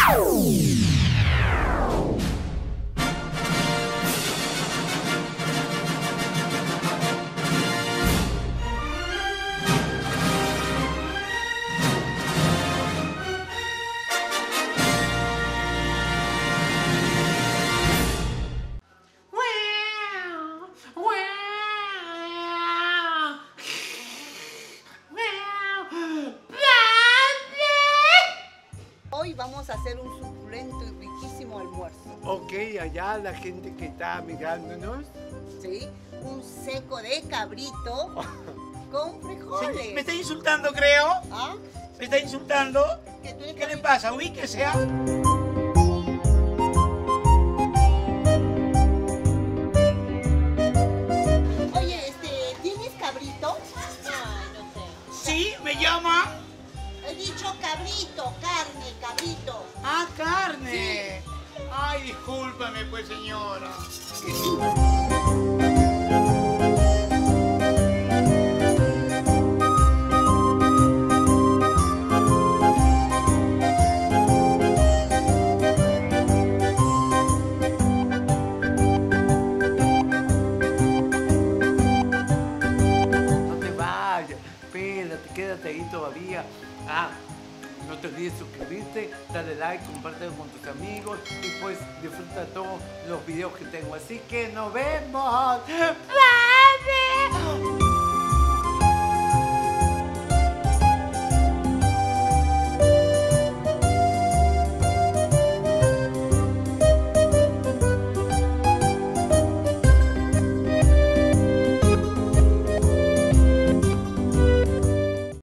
Hoy vamos a hacer un suculento y riquísimo almuerzo. Ok, allá la gente que está mirándonos. ¿Sí? Un seco de cabrito con frijoles. Sí, me está insultando, creo. ¿Ah? ¿Me está insultando? ¿Que tú eres ¿Qué le cabrito? pasa? Ubíquese, ¿ah? Oye, ¿tienes cabrito? Ay, no sé. Sí, me llama. He dicho cabrito, carne, cabrito. Ah, carne. Ay, discúlpame, pues, señora. No te vayas, espérate, quédate ahí todavía. No te olvides suscribirte, dale like, compártelo con tus amigos y pues disfruta todos los videos que tengo. Así que nos vemos. ¡Bye!